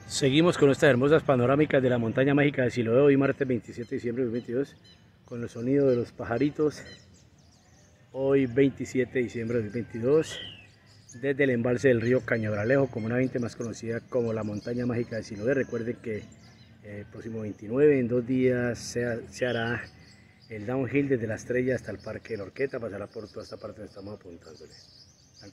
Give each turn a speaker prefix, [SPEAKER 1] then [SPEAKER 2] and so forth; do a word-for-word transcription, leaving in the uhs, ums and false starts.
[SPEAKER 1] Seguimos con estas hermosas panorámicas de la montaña mágica de Siloé, hoy martes veintisiete de diciembre de dos mil veintidós, con el sonido de los pajaritos. Hoy veintisiete de diciembre de dos mil veintidós, desde el embalse del río Cañabralejo, comunamente más conocida como la montaña mágica de Siloé. Recuerden que eh, el próximo veintinueve, en dos días, se, se hará el downhill desde la Estrella hasta el Parque de la Horqueta, pasará por toda esta parte donde estamos apuntándole.